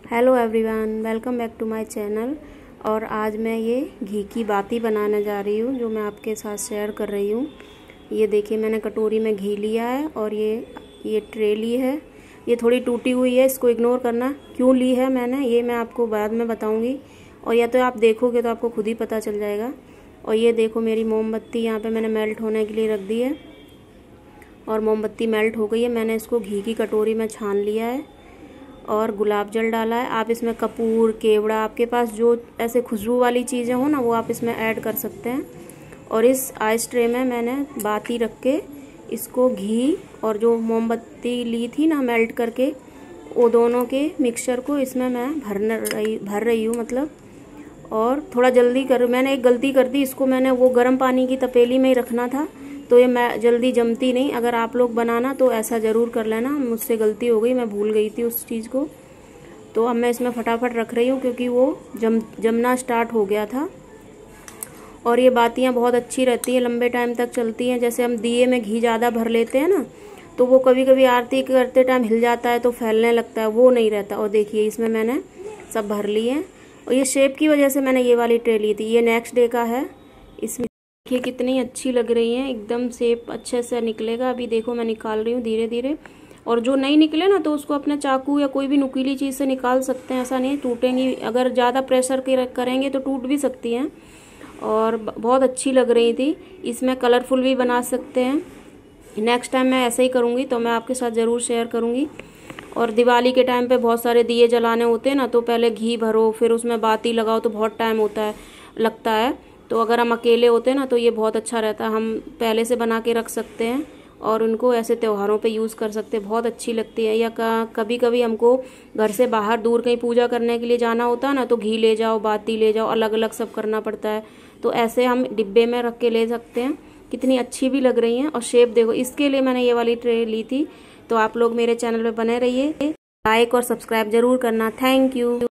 Hello everyone, welcome back to my channel. और आज मैं ये घी की बाती बनाने जा रही हूँ जो मैं आपके साथ शेयर कर रही हूँ। ये देखिए, मैंने कटोरी में घी लिया है और ये ट्रे ली है। ये थोड़ी टूटी हुई है, इसको इग्नोर करना। क्यों ली है मैंने, ये मैं आपको बाद में बताऊँगी, और या तो आप देखोगे तो आपको खुद ही पता चल जाएगा। और ये देखो, मेरी मोमबत्ती यहाँ पर मैंने मेल्ट होने के लिए रख दी है और मोमबत्ती मेल्ट हो गई है। मैंने इसको घी की कटोरी में छान लिया है और गुलाब जल डाला है। आप इसमें कपूर, केवड़ा, आपके पास जो ऐसे खुशबू वाली चीज़ें हो ना, वो आप इसमें ऐड कर सकते हैं। और इस आइस ट्रे में मैंने बाती रख के इसको घी और जो मोमबत्ती ली थी ना मेल्ट करके, वो दोनों के मिक्सचर को इसमें मैं भर रही हूँ मतलब। और थोड़ा जल्दी मैंने एक गलती कर दी, इसको मैंने वो गर्म पानी की तपेली में ही रखना था, तो ये मैं जल्दी जमती नहीं। अगर आप लोग बनाना तो ऐसा ज़रूर कर लेना, मुझसे गलती हो गई, मैं भूल गई थी उस चीज़ को। तो अब मैं इसमें फटाफट रख रही हूँ क्योंकि वो जमना स्टार्ट हो गया था। और ये बातियाँ बहुत अच्छी रहती हैं, लंबे टाइम तक चलती हैं। जैसे हम दिए में घी ज़्यादा भर लेते हैं ना, तो वो कभी कभी आरती करते टाइम हिल जाता है तो फैलने लगता है, वो नहीं रहता। और देखिए, इसमें मैंने सब भर लिए हैं। और ये शेप की वजह से मैंने ये वाली ट्रे ली थी। ये नेक्स्ट डे का है। इसमें देखिए कितनी अच्छी लग रही हैं, एकदम शेप अच्छे से निकलेगा। अभी देखो, मैं निकाल रही हूँ धीरे धीरे। और जो नहीं निकले ना, तो उसको अपने चाकू या कोई भी नुकीली चीज़ से निकाल सकते हैं, ऐसा नहीं टूटेंगी। अगर ज़्यादा प्रेशर करेंगे तो टूट भी सकती हैं। और बहुत अच्छी लग रही थी। इसमें कलरफुल भी बना सकते हैं। नेक्स्ट टाइम मैं ऐसे ही करूँगी तो मैं आपके साथ ज़रूर शेयर करूँगी। और दिवाली के टाइम पे बहुत सारे दिए जलाने होते हैं ना, तो पहले घी भरो, फिर उसमें बाती लगाओ, तो बहुत टाइम लगता है। तो अगर हम अकेले होते हैं ना, तो ये बहुत अच्छा रहता है। हम पहले से बना के रख सकते हैं और उनको ऐसे त्योहारों पे यूज़ कर सकते हैं, बहुत अच्छी लगती है। या कभी कभी हमको घर से बाहर दूर कहीं पूजा करने के लिए जाना होता है ना, तो घी ले जाओ, बाती ले जाओ, अलग अलग सब करना पड़ता है। तो ऐसे हम डिब्बे में रख के ले सकते हैं। कितनी अच्छी भी लग रही हैं। और शेप देखो, इसके लिए मैंने ये वाली ट्रे ली थी। तो आप लोग मेरे चैनल पे बने रहिए, लाइक और सब्सक्राइब जरूर करना। Thank you.